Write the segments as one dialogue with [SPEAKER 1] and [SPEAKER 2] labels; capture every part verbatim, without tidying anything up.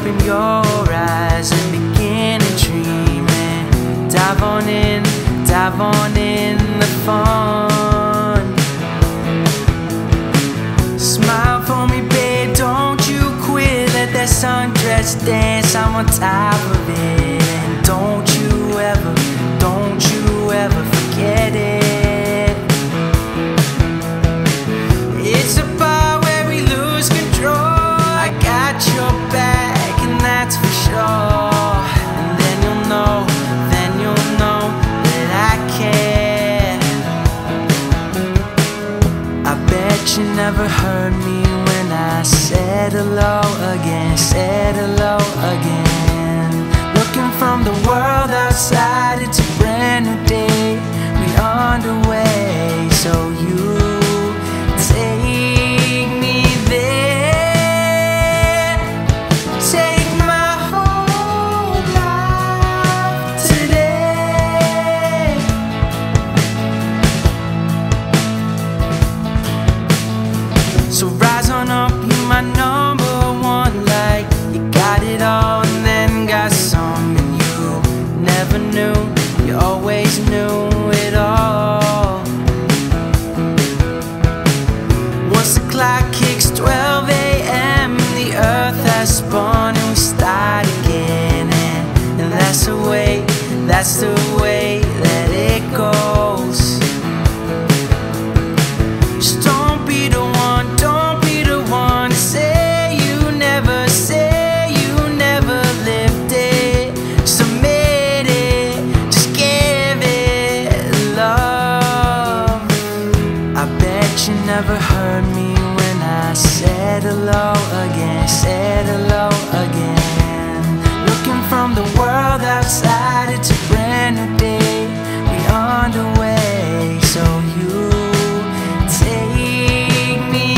[SPEAKER 1] open your eyes and begin to dream, and dive on in, dive on in the fun. Smile for me, babe, don't you quit. Let that sundress dance, I'm on top of it. And don't you ever, don't you ever forget it. It's a part where we lose control. I got your back, and that's for sure. And then you'll know, then you'll know that I care. I bet you never heard me when I said hello again, said hello again. Looking from the world outside, it's a brand new day. We underway, so you take me there. Take my whole life today. So rise on up, you my number one. Like you got it all and then got some, and you never knew, you always knew it all. Once the clock kicks twelve A M, the earth has spun and we start again. And, and that's the way, that's the way that it goes. Just don't be the one, don't be the one to say you never, say you never lived it. Just admit it, just give it love. I bet you never heard me when I said hello again, said hello again. Looking from the world outside, it's a brand new day. We underway, so you take me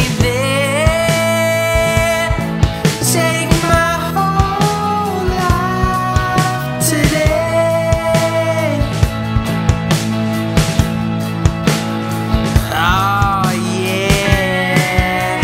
[SPEAKER 1] there. Take my whole life today. Oh yeah.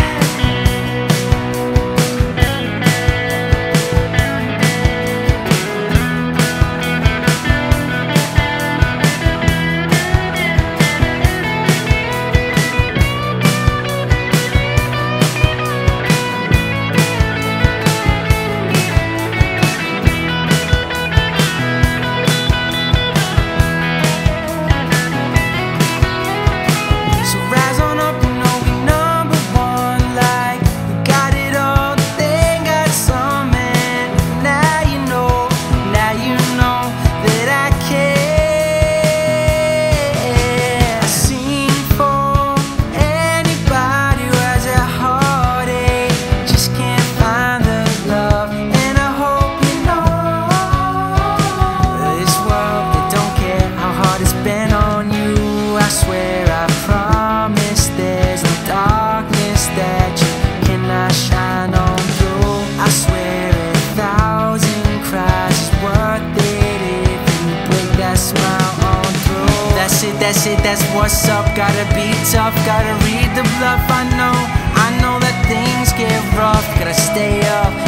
[SPEAKER 1] So rise on up, you know we number one. Like we got it all, they got some, and now you know, now you know that I care. I sing for anybody who has a heartache, just can't find the love, and I hope you know this world, it don't care how hard it's been on you. I swear, I promise, there's no darkness that you cannot shine on through. I swear a thousand cries is worth it if you break that smile on through. That's it, that's it, that's what's up. Gotta be tough, gotta read the bluff. I know, I know that things get rough. Gotta stay up,